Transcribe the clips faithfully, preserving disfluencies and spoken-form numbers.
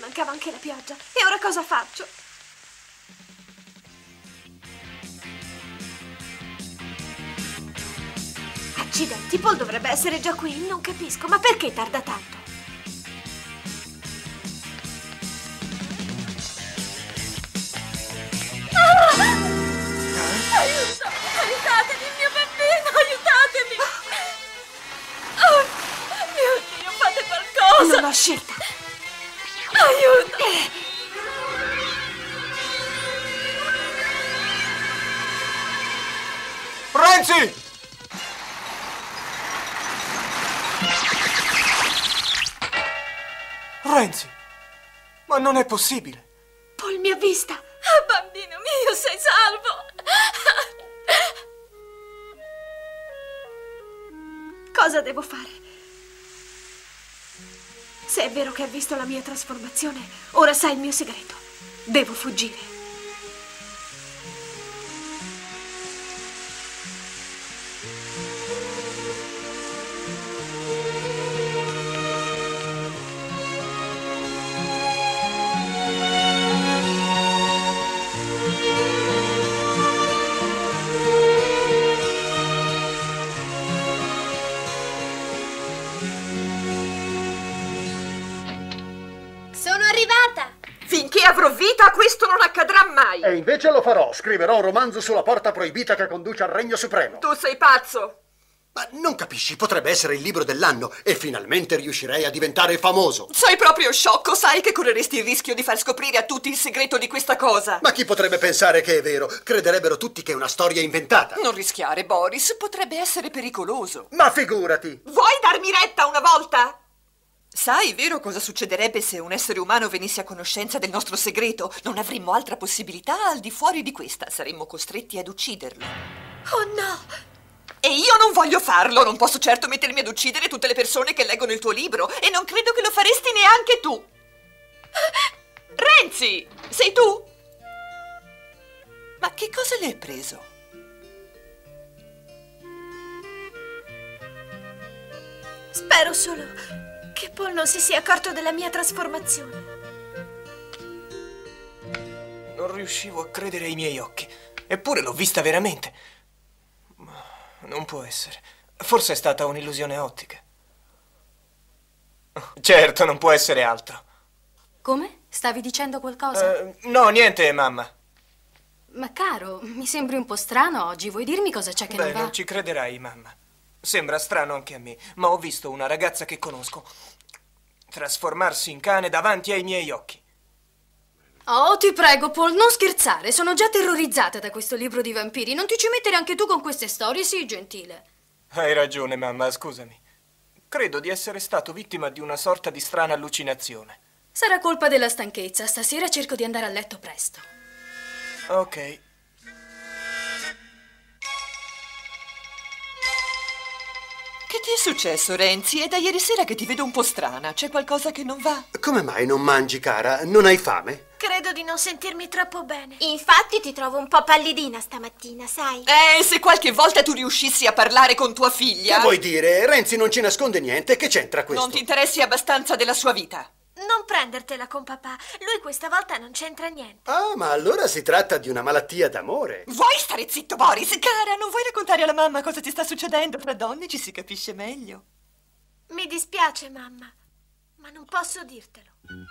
mancava anche la pioggia. E ora cosa faccio? Accidenti, Paul dovrebbe essere già qui. Non capisco, ma perché tarda tanto? Ah! Aiuto! Aiutatemi, il mio bambino! Aiutatemi! Oh, mio Dio, fate qualcosa! Non ho scelta! Aiuto! Renzi! Renzi! Ma non è possibile! Paul mi ha vista! Ah, bambino mio, sei salvo! Cosa devo fare? Se è vero che ha visto la mia trasformazione, ora sa il mio segreto. Devo fuggire. Finché avrò vita, questo non accadrà mai! E invece lo farò. Scriverò un romanzo sulla porta proibita che conduce al Regno Supremo. Tu sei pazzo! Ma non capisci, potrebbe essere il libro dell'anno e finalmente riuscirei a diventare famoso. Sei proprio sciocco, sai che correresti il rischio di far scoprire a tutti il segreto di questa cosa. Ma chi potrebbe pensare che è vero? Crederebbero tutti che è una storia inventata. Non rischiare, Boris, potrebbe essere pericoloso. Ma figurati! Vuoi darmi retta una volta? Sai, vero cosa succederebbe se un essere umano venisse a conoscenza del nostro segreto? Non avremmo altra possibilità al di fuori di questa. Saremmo costretti ad ucciderlo. Oh no! E io non voglio farlo. Non posso certo mettermi ad uccidere tutte le persone che leggono il tuo libro. E non credo che lo faresti neanche tu. Renzi, sei tu? Ma che cosa le hai preso? Spero solo che Paul non si sia accorto della mia trasformazione. Non riuscivo a credere ai miei occhi. Eppure l'ho vista veramente. Ma non può essere. Forse è stata un'illusione ottica. Certo, non può essere altro. Come? Stavi dicendo qualcosa? Uh, no, niente, mamma. Ma caro, mi sembri un po' strano oggi. Vuoi dirmi cosa c'è che Beh, non va? non ci crederai, mamma. Sembra strano anche a me, ma ho visto una ragazza che conosco trasformarsi in cane davanti ai miei occhi. Oh, ti prego, Paul, non scherzare. Sono già terrorizzata da questo libro di vampiri. Non ti ci mettere anche tu con queste storie, sii gentile. Hai ragione, mamma, scusami. Credo di essere stato vittima di una sorta di strana allucinazione. Sarà colpa della stanchezza. Stasera cerco di andare a letto presto. Ok. Che ti è successo, Renzi? È da ieri sera che ti vedo un po' strana. C'è qualcosa che non va? Come mai non mangi, cara? Non hai fame? Credo di non sentirmi troppo bene. Infatti ti trovo un po' pallidina stamattina, sai? Eh, se qualche volta tu riuscissi a parlare con tua figlia... Che vuoi dire? Renzi non ci nasconde niente. Che c'entra questo? Non ti interessi abbastanza della sua vita? Non prendertela con papà. Lui questa volta non c'entra niente. Ah, ma allora si tratta di una malattia d'amore. Vuoi stare zitto, Boris? Cara, non vuoi raccontare alla mamma cosa ti sta succedendo? Fra donne ci si capisce meglio. Mi dispiace, mamma, ma non posso dirtelo.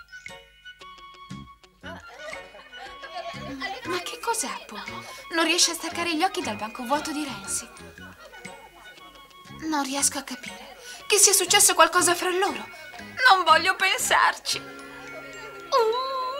Ma che cos'è, Paul? Non riesce a staccare gli occhi dal banco vuoto di Renzi. Non riesco a capire. Che sia successo qualcosa fra loro. Non voglio pensarci. Uh.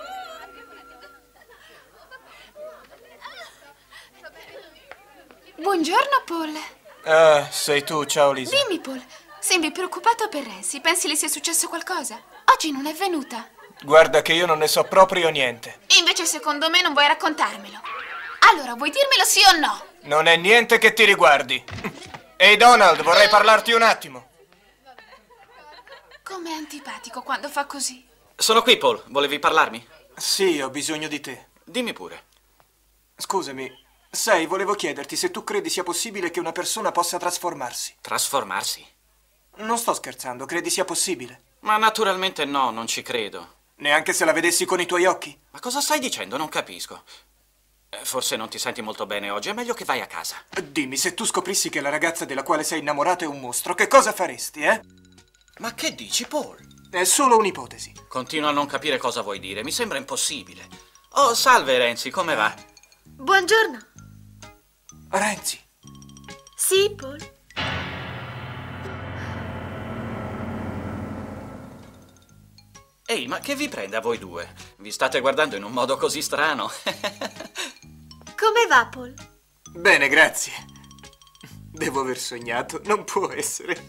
Buongiorno, Paul. Ah, sei tu, ciao Lisa. Dimmi, Paul, sembri preoccupato per Renzi. Pensi le sia successo qualcosa? Oggi non è venuta. Guarda che io non ne so proprio niente. Invece secondo me non vuoi raccontarmelo. Allora, vuoi dirmelo sì o no? Non è niente che ti riguardi. Ehi, Donald, vorrei parlarti un attimo. Com'è antipatico quando fa così. Sono qui, Paul. Volevi parlarmi? Sì, ho bisogno di te. Dimmi pure. Scusami, sai, volevo chiederti se tu credi sia possibile che una persona possa trasformarsi. Trasformarsi? Non sto scherzando, credi sia possibile? Ma naturalmente no, non ci credo. Neanche se la vedessi con i tuoi occhi? Ma cosa stai dicendo? Non capisco. Eh, Forse non ti senti molto bene oggi, è meglio che vai a casa. Dimmi, se tu scoprissi che la ragazza della quale sei innamorato è un mostro, che cosa faresti, eh? Ma che dici, Paul? È solo un'ipotesi. Continuo a non capire cosa vuoi dire, mi sembra impossibile. Oh, salve Renzi, come va? Buongiorno. Renzi. Sì, Paul. Ehi, ma che vi prende a voi due? Vi state guardando in un modo così strano. Come va, Paul? Bene, grazie. Devo aver sognato, non può essere.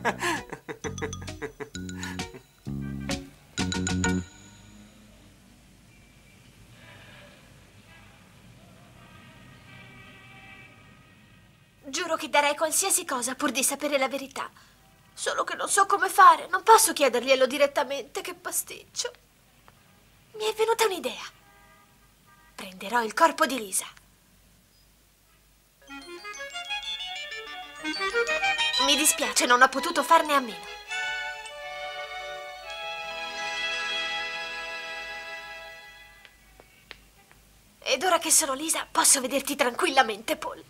Giuro che darei qualsiasi cosa pur di sapere la verità. Solo che non so come fare, non posso chiederglielo direttamente, che pasticcio. Mi è venuta un'idea. Prenderò il corpo di Lisa. Mi dispiace, non ho potuto farne a meno. Ed ora che sono Lisa, posso vederti tranquillamente, Paul.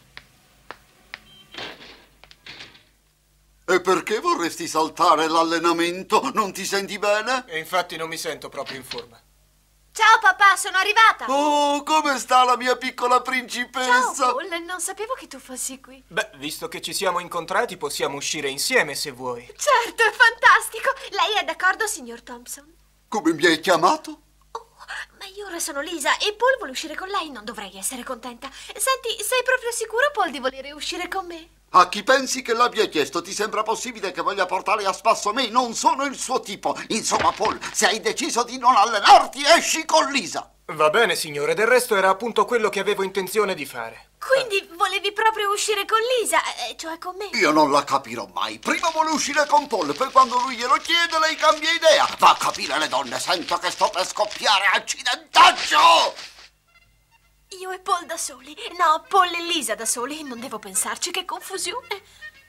E perché vorresti saltare l'allenamento? Non ti senti bene? E infatti non mi sento proprio in forma. Ciao papà, sono arrivata. Oh, come sta la mia piccola principessa? Ciao Paul, non sapevo che tu fossi qui. Beh, visto che ci siamo incontrati, possiamo uscire insieme se vuoi. Certo, è fantastico. Lei è d'accordo, signor Thompson? Come mi hai chiamato? Oh, ma io ora sono Lisa e Paul vuole uscire con lei, non dovrei essere contenta. Senti, sei proprio sicuro, Paul, di volere uscire con me? A chi pensi che l'abbia chiesto? Ti sembra possibile che voglia portare a spasso me? Non sono il suo tipo. Insomma, Paul, se hai deciso di non allenarti, esci con Lisa. Va bene, signore, del resto era appunto quello che avevo intenzione di fare. Quindi volevi proprio uscire con Lisa, eh, cioè con me? Io non la capirò mai. Prima vuole uscire con Paul, poi quando lui glielo chiede lei cambia idea. Va a capire le donne, sento che sto per scoppiare, accidentaccio! Io e Paul da soli. No, Paul e Lisa da soli. Non devo pensarci, che confusione.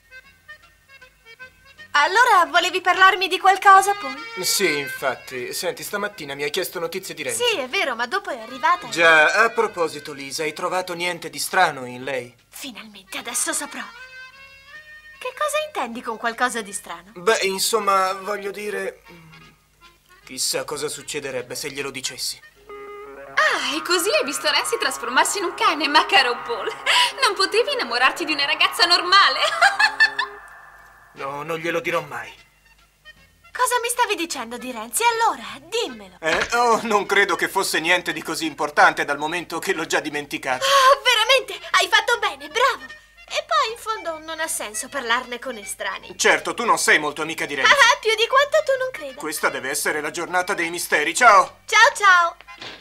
Allora, volevi parlarmi di qualcosa, Paul? Sì, infatti. Senti, stamattina mi hai chiesto notizie di Renzi. Sì, è vero, ma dopo è arrivata. Già, a proposito, Lisa, hai trovato niente di strano in lei? Finalmente, adesso saprò. Che cosa intendi con qualcosa di strano? Beh, insomma, voglio dire... Chissà cosa succederebbe se glielo dicessi. Ah, e così hai visto Renzi trasformarsi in un cane, ma caro Paul, non potevi innamorarti di una ragazza normale? No, non glielo dirò mai. Cosa mi stavi dicendo di Renzi? Allora, dimmelo. Eh? Oh, non credo che fosse niente di così importante dal momento che l'ho già dimenticato. Ah, veramente? Hai fatto bene, bravo. E poi, in fondo, non ha senso parlarne con estranei. Certo, tu non sei molto amica di Renzi. Ah, più di quanto tu non creda. Questa deve essere la giornata dei misteri. Ciao! Ciao, ciao.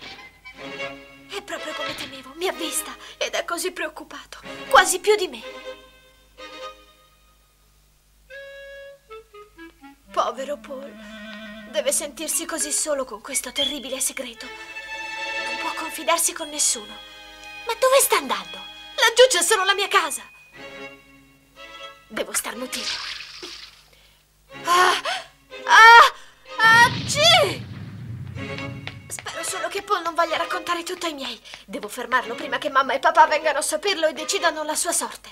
È proprio come temevo, mi ha vista ed è così preoccupato, quasi più di me. Povero Paul, deve sentirsi così solo con questo terribile segreto. Non può confidarsi con nessuno. Ma dove sta andando? Laggiù c'è solo la mia casa. Devo starnutire. Ah! Ah! Ah! Sì! Spero solo che Paul non voglia raccontare tutto ai miei. Devo fermarlo prima che mamma e papà vengano a saperlo e decidano la sua sorte.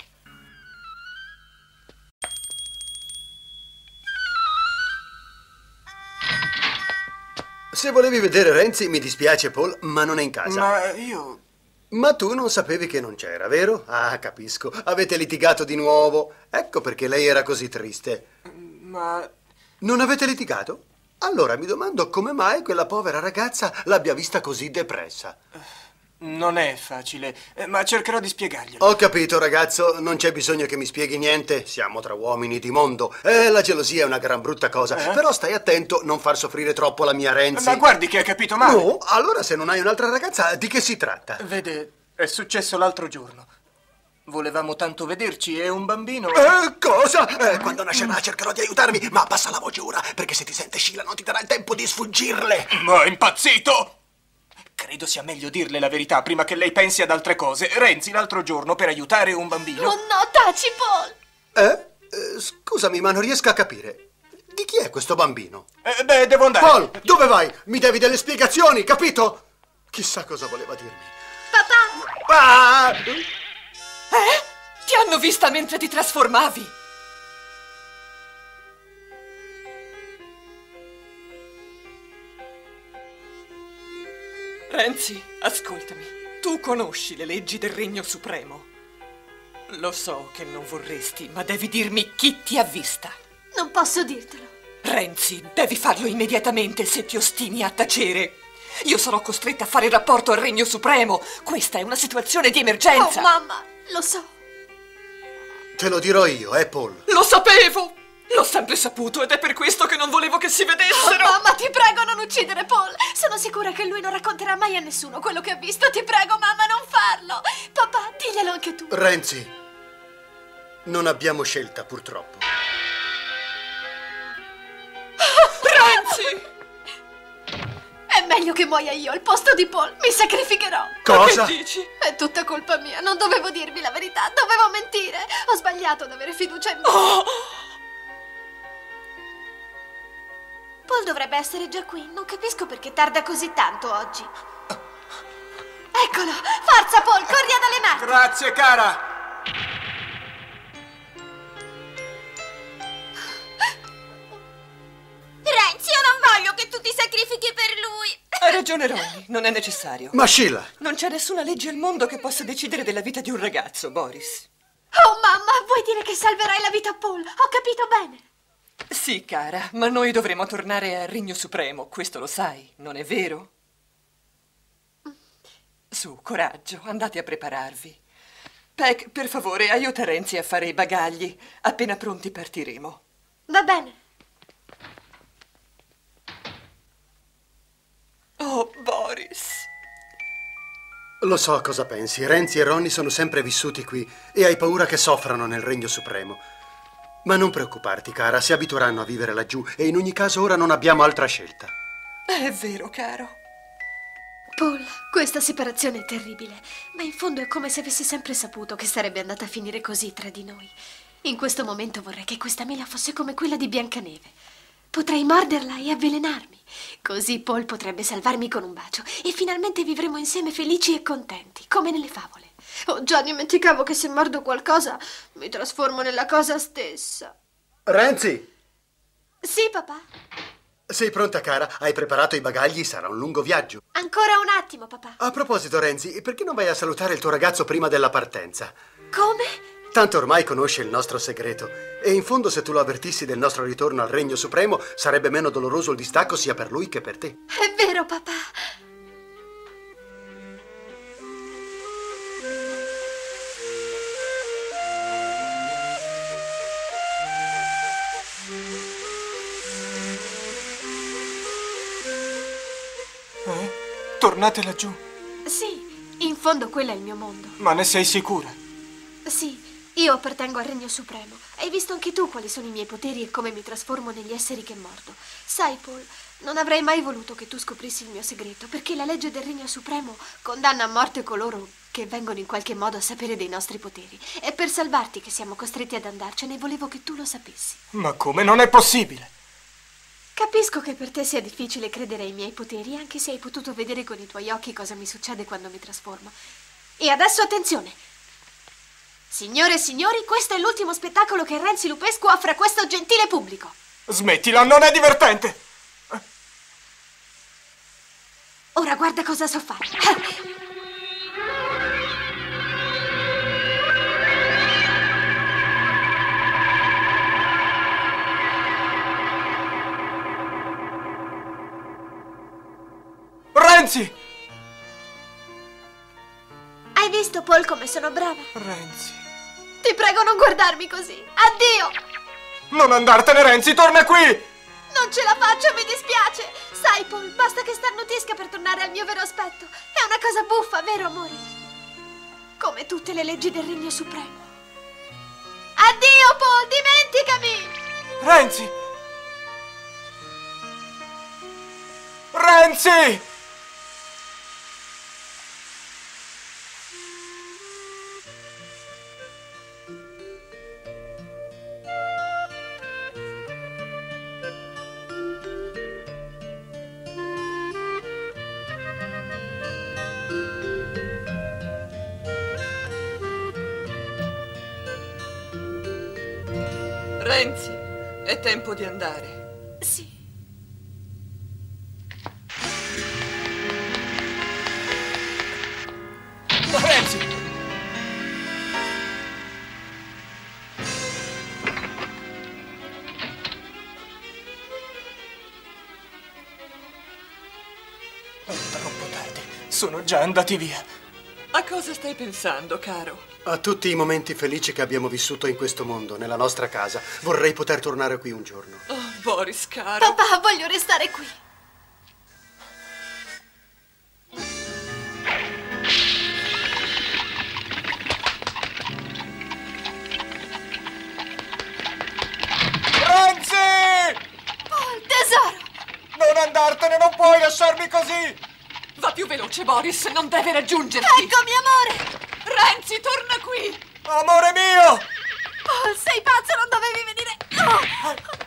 Se volevi vedere Renzi, mi dispiace, Paul, ma non è in casa. Ma io... Ma tu non sapevi che non c'era, vero? Ah, capisco. Avete litigato di nuovo. Ecco perché lei era così triste. Ma... Non avete litigato? Allora mi domando come mai quella povera ragazza l'abbia vista così depressa. Non è facile, ma cercherò di spiegarglielo. Ho capito, ragazzo, non c'è bisogno che mi spieghi niente. Siamo tra uomini di mondo. Eh, la gelosia è una gran brutta cosa. Eh? Però stai attento, non far soffrire troppo la mia Renzi. Ma guardi che hai capito male. No, allora se non hai un'altra ragazza, di che si tratta? Vede, è successo l'altro giorno. Volevamo tanto vederci e un bambino... Eh, cosa? Eh, quando nascerà cercherò di aiutarmi, ma passa la voce ora, perché se ti sente Sheila non ti darà il tempo di sfuggirle. Ma è impazzito! Credo sia meglio dirle la verità prima che lei pensi ad altre cose. Renzi l'altro giorno, per aiutare un bambino... Oh no, taci, Paul! Eh? eh scusami, ma non riesco a capire. Di chi è questo bambino? Eh, beh, devo andare. Paul, dove vai? Mi devi delle spiegazioni, capito? Chissà cosa voleva dirmi. Papà! Ah! Eh? Ti hanno vista mentre ti trasformavi? Renzi, ascoltami. Tu conosci le leggi del Regno Supremo. Lo so che non vorresti, ma devi dirmi chi ti ha vista. Non posso dirtelo. Renzi, devi farlo immediatamente se ti ostini a tacere. Io sarò costretta a fare il rapporto al Regno Supremo. Questa è una situazione di emergenza. Oh, mamma, lo so. Te lo dirò io, eh, Paul? Lo sapevo! L'ho sempre saputo ed è per questo che non volevo che si vedessero. Oh, mamma, ti prego, non uccidere Paul. Sono sicura che lui non racconterà mai a nessuno quello che ha visto. Ti prego, mamma, non farlo. Papà, diglielo anche tu. Renzi, non abbiamo scelta, purtroppo. Renzi! È meglio che muoia io al posto di Paul. Mi sacrificherò. Cosa? Che dici? È tutta colpa mia. Non dovevo dirvi la verità. Dovevo mentire. Ho sbagliato ad avere fiducia in me. Oh! Paul dovrebbe essere già qui. Non capisco perché tarda così tanto oggi. Eccolo. Forza, Paul. Corri ad allenarti. Grazie, cara. Renzi, io non voglio che tu ti sacrifichi per lui. Hai ragione, Ronny. Non è necessario. Ma Sheila! Non c'è nessuna legge al mondo che possa decidere della vita di un ragazzo, Boris. Oh, mamma, vuoi dire che salverai la vita a Paul? Ho capito bene. Sì, cara, ma noi dovremo tornare al Regno Supremo, questo lo sai, non è vero? Su, coraggio, andate a prepararvi. Peck, per favore, aiuta Renzi a fare i bagagli. Appena pronti partiremo. Va bene. Oh, Boris. Lo so cosa pensi. Renzi e Ronny sono sempre vissuti qui e hai paura che soffrano nel Regno Supremo. Ma non preoccuparti, cara, si abitueranno a vivere laggiù e in ogni caso ora non abbiamo altra scelta. È vero, caro. Paul, questa separazione è terribile, ma in fondo è come se avessi sempre saputo che sarebbe andata a finire così tra di noi. In questo momento vorrei che questa mela fosse come quella di Biancaneve. Potrei morderla e avvelenarmi. Così Paul potrebbe salvarmi con un bacio e finalmente vivremo insieme felici e contenti, come nelle favole. Oh, già dimenticavo che se mordo qualcosa mi trasformo nella cosa stessa. Renzi! Sì, papà? Sei pronta, cara? Hai preparato i bagagli? Sarà un lungo viaggio. Ancora un attimo, papà. A proposito, Renzi, perché non vai a salutare il tuo ragazzo prima della partenza? Come? Tanto ormai conosce il nostro segreto. E in fondo, se tu lo avvertissi del nostro ritorno al Regno Supremo, sarebbe meno doloroso il distacco sia per lui che per te. È vero, papà. Eh? Tornate laggiù? Sì, in fondo quello è il mio mondo. Ma ne sei sicura? Sì, io appartengo al Regno Supremo. Hai visto anche tu quali sono i miei poteri e come mi trasformo negli esseri che mordo. Sai, Paul, non avrei mai voluto che tu scoprissi il mio segreto, perché la legge del Regno Supremo condanna a morte coloro che vengono in qualche modo a sapere dei nostri poteri. E per salvarti che siamo costretti ad andarcene e volevo che tu lo sapessi. Ma come? Non è possibile! Capisco che per te sia difficile credere ai miei poteri, anche se hai potuto vedere con i tuoi occhi cosa mi succede quando mi trasformo. E adesso attenzione! Signore e signori, questo è l'ultimo spettacolo che Renzi Lupescu offre a questo gentile pubblico. Smettila, non è divertente! Ora guarda cosa so fare. Renzi! Hai visto, Paul, come sono brava? Renzi... Ti prego, non guardarmi così. Addio! Non andartene, Renzi, torna qui! Non ce la faccio, mi dispiace. Sai, Paul, basta che starnutisca per tornare al mio vero aspetto. È una cosa buffa, vero, amore? Come tutte le leggi del Regno Supremo. Addio, Paul, dimenticami! Renzi! Renzi! Renzi, è tempo di andare. Sì. Renzi! È troppo tardi. Sono già andati via. A cosa stai pensando, caro? A tutti i momenti felici che abbiamo vissuto in questo mondo, nella nostra casa. Vorrei poter tornare qui un giorno. Oh, Boris, caro. Papà, voglio restare qui. Paul, tesoro! Non andartene, non puoi lasciarmi così! Va più veloce, Boris, non deve raggiungerti. Eccomi, amore! Renzi, torna qui! Amore mio! Paul, sei pazzo, non dovevi venire...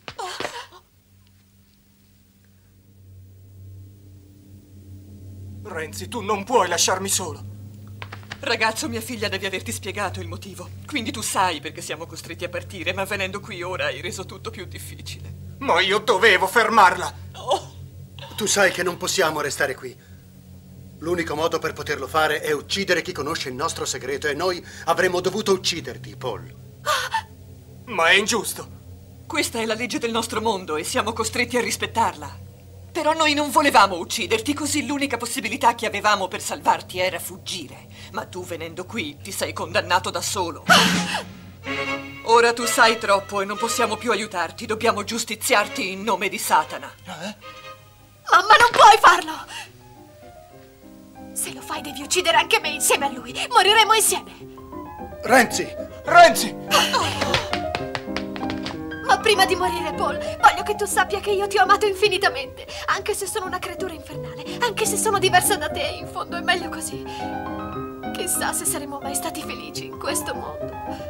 Oh. Renzi, tu non puoi lasciarmi solo. Ragazzo, mia figlia deve averti spiegato il motivo. Quindi tu sai perché siamo costretti a partire, ma venendo qui ora hai reso tutto più difficile. Ma io dovevo fermarla! Oh. Tu sai che non possiamo restare qui. L'unico modo per poterlo fare è uccidere chi conosce il nostro segreto e noi avremmo dovuto ucciderti, Paul. Ma è ingiusto. Questa è la legge del nostro mondo e siamo costretti a rispettarla. Però noi non volevamo ucciderti, così l'unica possibilità che avevamo per salvarti era fuggire. Ma tu, venendo qui, ti sei condannato da solo. Ora tu sai troppo e non possiamo più aiutarti. Dobbiamo giustiziarti in nome di Satana. Eh? Mamma, non puoi farlo! Se lo fai devi uccidere anche me insieme a lui. Moriremo insieme. Renzi! Renzi! Ma prima di morire, Paul, voglio che tu sappia che io ti ho amato infinitamente. Anche se sono una creatura infernale, anche se sono diversa da te, in fondo è meglio così. Chissà se saremo mai stati felici in questo mondo.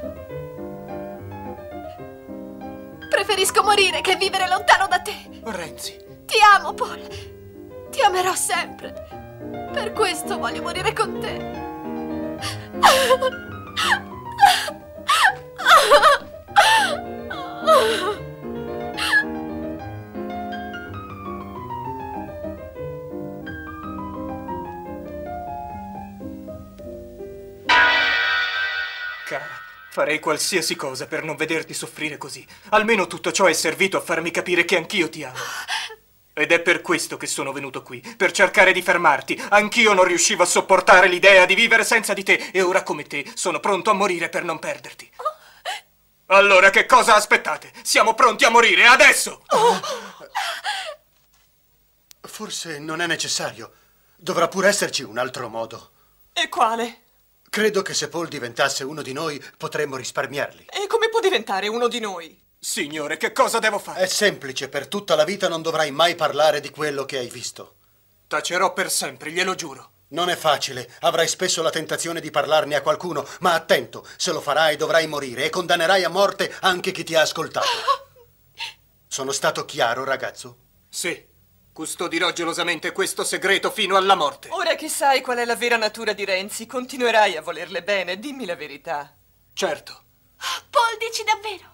Preferisco morire che vivere lontano da te. Renzi. Ti amo, Paul. Ti amerò sempre. Per questo voglio morire con te. Cara, farei qualsiasi cosa per non vederti soffrire così. Almeno tutto ciò è servito a farmi capire che anch'io ti amo. Ed è per questo che sono venuto qui, per cercare di fermarti. Anch'io non riuscivo a sopportare l'idea di vivere senza di te e ora come te sono pronto a morire per non perderti. Allora che cosa aspettate? Siamo pronti a morire adesso! Oh. Forse non è necessario. Dovrà pure esserci un altro modo. E quale? Credo che se Paul diventasse uno di noi potremmo risparmiarli. E come può diventare uno di noi? Signore, che cosa devo fare? È semplice, per tutta la vita non dovrai mai parlare di quello che hai visto. Tacerò per sempre, glielo giuro. Non è facile, avrai spesso la tentazione di parlarne a qualcuno, ma attento, se lo farai dovrai morire e condannerai a morte anche chi ti ha ascoltato. Sono stato chiaro, ragazzo? Sì, custodirò gelosamente questo segreto fino alla morte. Ora che sai qual è la vera natura di Renzi, continuerai a volerle bene, dimmi la verità. Certo. Paul, dici davvero?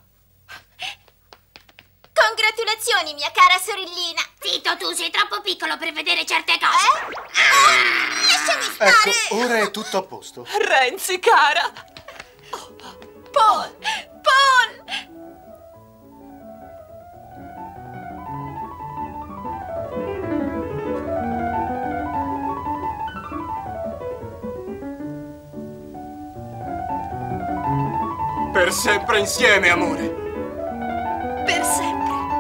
Congratulazioni, mia cara sorellina. Zitto, tu sei troppo piccolo per vedere certe cose. Eh? Ah, lasciami stare. Ecco, ora è tutto a posto. Renzi, cara. Oh, Paul! Paul! Per sempre insieme, amore. Per sempre.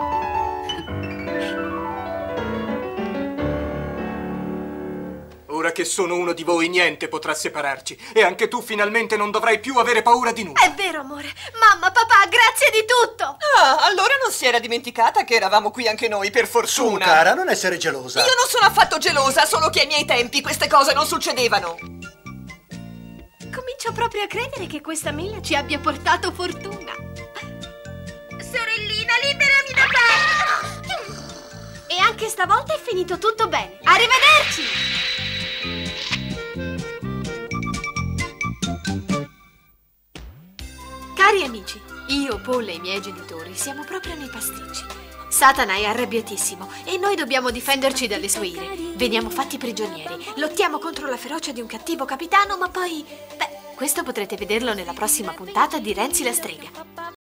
Ora che sono uno di voi, niente potrà separarci. E anche tu finalmente non dovrai più avere paura di nulla. È vero, amore. Mamma, papà, grazie di tutto. Ah, allora non si era dimenticata che eravamo qui anche noi, per fortuna. Su, cara, non essere gelosa. Io non sono affatto gelosa, solo che ai miei tempi queste cose non succedevano. Comincio proprio a credere che questa Milla ci abbia portato fortuna. Sorellina, liberami da te. E anche stavolta è finito tutto bene. Arrivederci! Cari amici, Io, Paul e i miei genitori siamo proprio nei pasticci. Satana è arrabbiatissimo e noi dobbiamo difenderci dalle sue ire. Veniamo fatti prigionieri, lottiamo contro la ferocia di un cattivo capitano, ma poi... Beh, questo potrete vederlo nella prossima puntata di Renzi la strega.